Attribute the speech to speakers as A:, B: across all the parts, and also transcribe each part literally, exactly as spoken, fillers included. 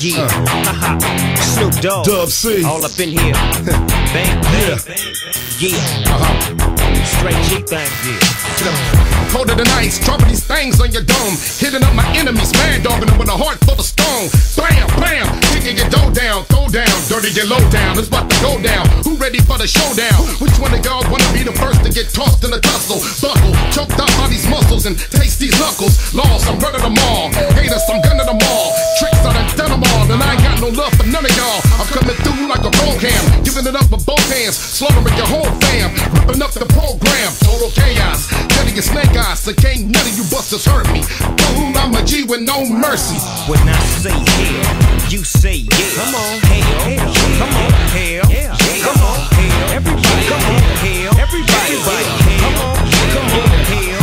A: Yeah, haha. Snoop Dogg,
B: Dub C,
A: all up in here. Bang, bang, yeah. Uh-huh. Straight G thing, yeah.
B: Colder than ice, dropping these things on your dome. Hitting up my enemies, mad dogging them with a heart full of stone. Bam, bam, kicking your dough down, throw down, dirty get low down. It's about to go down. Who ready for the showdown? Which one of y'all wanna be the first to get tossed in the tussle? Buckle, choked up by these muscles and taste these knuckles. Lost, I'm running them all. Haters, I'm gunning them all. Tricks, I done done them all, and I ain't got no love for none of y'all. I'm coming through like a roll cam, giving it up with both hands, slaughtering your whole fam, ripping up the program. Total chaos, getting your snake eyes, so can't none of you busters hurt me. Boom, I'm a G with no mercy.
A: When I say hell, you say yeah. Come on, hell, hell. Come on, hell, yeah. Come on, hell, everybody, come on, hell, everybody, everybody. Come on, come on, hell,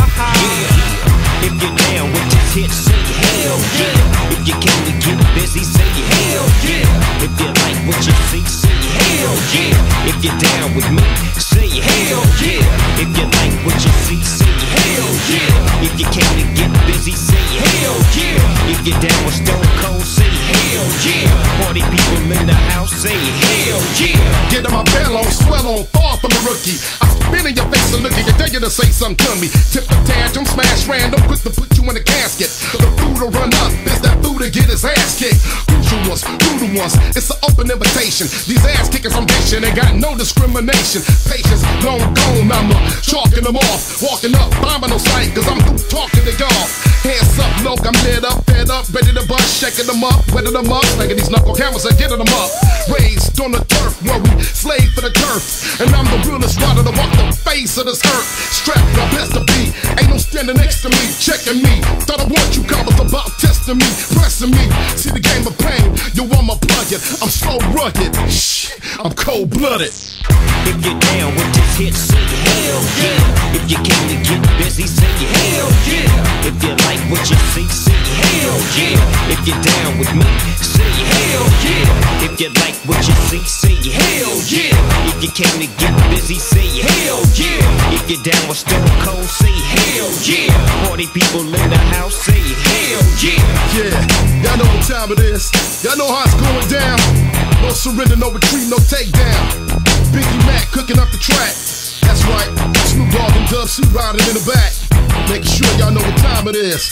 A: yeah. If you're down with this hit, say hell, yeah. If you came to get busy, say hell, yeah. If you like what you see, say hell, yeah. If you're down with me, say hell, yeah. If you like what you see, say hell, yeah. If you came to get busy, say hell, yeah. If you're down with Stone Cold, say hell, yeah. Party people in the house, say hell, yeah.
B: Get on my bell on, swell on, far from a rookie. I spit in your face and look at you, dare you to say something to me. Tip the tantrum, smash random, quick to put you in a casket. The fool to run up, is that fool to get his ass kicked. Crucial ones, brutal ones, it's an open invitation. These ass kickers I'm dishing, ain't got no discrimination. Patience, long gone, I'm uh, chalking them off. Walking up, bombing no sight, cause I'm through talking to y'all. Hands up, loc, I'm lit up, fed up, ready to bust, shaking them up, wetting them up, slanging these knuckle cameras and getting them up. Raised on the turf, where we slave for the turf. And I'm the realest rider to walk the face of this earth. Strapped, my best to be, ain't no standing next to me, checking me. Thought I want you coppers about testing me, pressing me. See the game of pain, yo, I'm a plug it. I'm so rugged, shh, I'm cold-blooded.
A: If you're down with this hit, say hell, yeah. If you came to get busy, say hell, yeah. If you like what you see, say hell, yeah. If you're down with me, say hell, yeah. If you like what you see, say hell, yeah. If you came to get busy, say hell, yeah. If you're down with Stone Cold, say hell, yeah. Party people in the house, say hell, yeah.
B: Yeah, y'all know what time it is. Y'all know how it's going down. No surrender, no retreat, no takedown. Biggie Mac cooking up the track. That's right, Snoop Dogg and Dub C riding in the back, making sure y'all know what time it is.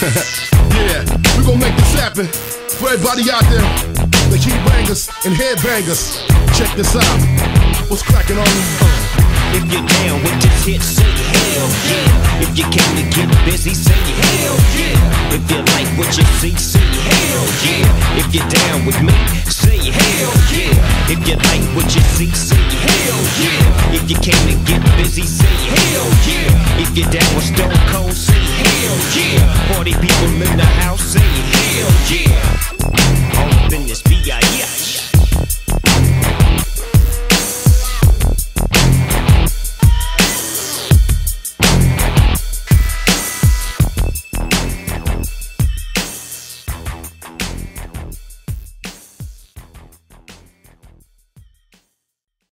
B: Yeah, we gon' make this happen for everybody out there, the key bangers and headbangers. Check this out. What's cracking on you?
A: If you're down with this hit, say hell, yeah. If you came to get busy, say hell, yeah. If you like what you see, say hell, yeah. If you're down with me, say hell, yeah. If you like what you see, say hell, yeah. If you came to get busy, say hell, yeah. If you're down with Stone Cold, say hell, yeah. Party people in the house, say hell, yeah.